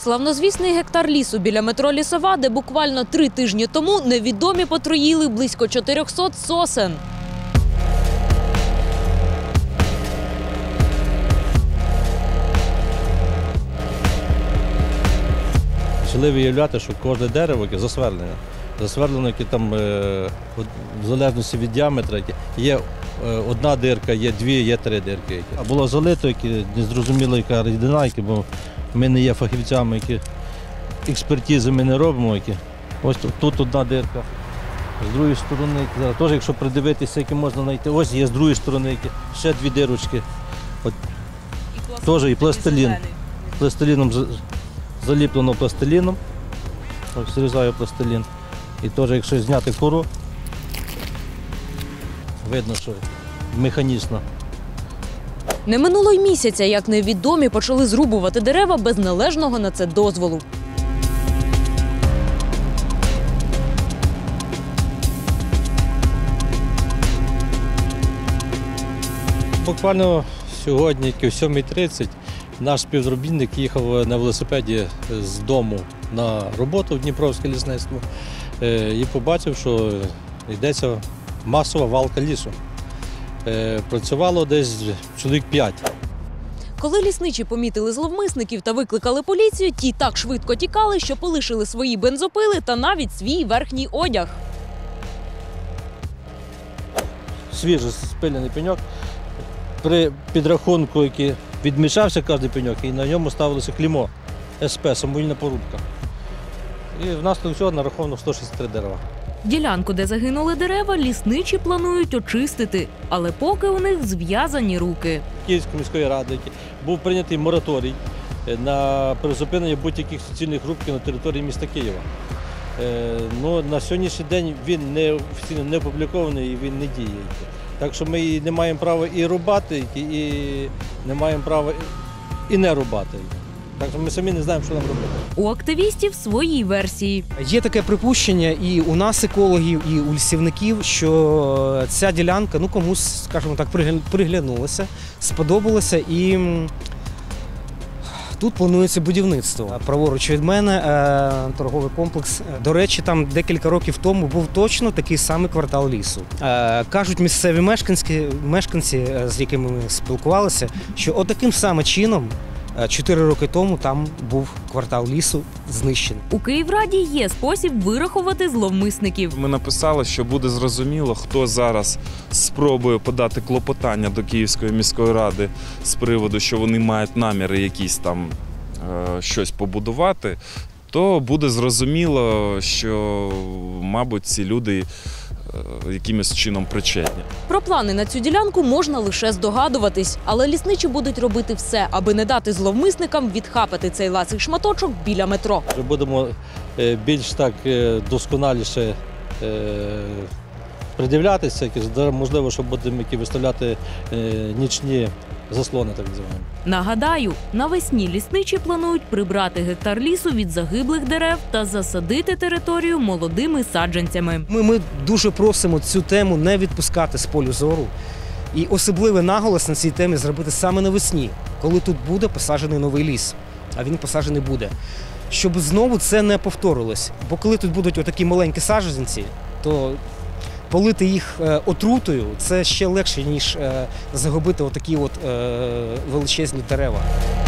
Славнозвісний гектар лісу біля метро Лісова, де буквально 3 тижні тому невідомі потруїли близько 400 сосен. Почали виявляти, що кожне дерево, яке засвердлено, яке там, в залежності від діаметра, є одна дирка, є дві, є 3 дирки. А було залито, незрозуміло, яка рідина, бо ми не є фахівцями, які експертизи ми не робимо. Ось тут одна дирка, з другої сторони, теж якщо придивитися, які можна знайти, ось є з другої сторони, ще 2 дирочки. Теж і пластилін. Пластиліном заліплено пластиліном. Ось зрізаю пластилін. І теж, якщо зняти кору, видно, що механічно. Не минуло й місяця, як невідомі почали зрубувати дерева без належного на це дозволу. Буквально сьогодні, о 7:30, наш співробітник їхав на велосипеді з дому на роботу в Дніпровське лісництво і побачив, що йдеться масова валка лісу. Працювало десь чоловік 5. Коли лісничі помітили зловмисників та викликали поліцію, ті так швидко тікали, що полишили свої бензопили та навіть свій верхній одяг. Свіжий спилений пеньок. При підрахунку, який відмічався кожен пеньок, і на ньому ставилося клеймо СП, самовільна порубка. І внаслідок цього нараховано 163 дерева. Ділянку, де загинули дерева, лісничі планують очистити, але поки у них зв'язані руки. Київської міської ради був прийнятий мораторій на призупинення будь-яких суцільних рубків на території міста Києва. На сьогоднішній день він офіційно не опублікований і він не діє. Так що ми не маємо права і рубати, і не маємо права і не рубати. Так що ми самі не знаємо, що нам робити. У активістів свої версії. Є таке припущення і у нас, екологів, і у лісівників, що ця ділянка комусь, скажімо так, приглянулася, сподобалася і тут планується будівництво. Праворуч від мене торговий комплекс. До речі, там декілька років тому був точно такий самий квартал лісу. Кажуть місцеві мешканці, з якими ми спілкувалися, що отаким саме чином 4 роки тому там був квартал лісу знищений. У Київраді є спосіб вирахувати зловмисників. Ми написали, що буде зрозуміло, хто зараз спробує подати клопотання до Київської міської ради з приводу, що вони мають наміри якісь там щось побудувати, то буде зрозуміло, що, мабуть, ці люди якимось чином причетні. Про плани на цю ділянку можна лише здогадуватись, але лісничі будуть робити все, аби не дати зловмисникам відхапати цей ласий шматочок біля метро. Будемо більш так досконаліше придивлятися, можливо, що будемо виставляти нічні заслони, так називаємо. Нагадаю, навесні лісничі планують прибрати гектар лісу від загиблих дерев та засадити територію молодими саджанцями. Ми дуже просимо цю тему не відпускати з полю зору. І особливий наголос на цій темі зробити саме навесні, коли тут буде посаджений новий ліс. А він посаджений буде. Щоб знову це не повторилось. Бо коли тут будуть отакі маленькі саджанці, то полити їх отрутою – це ще легше, ніж загубити отакі величезні дерева.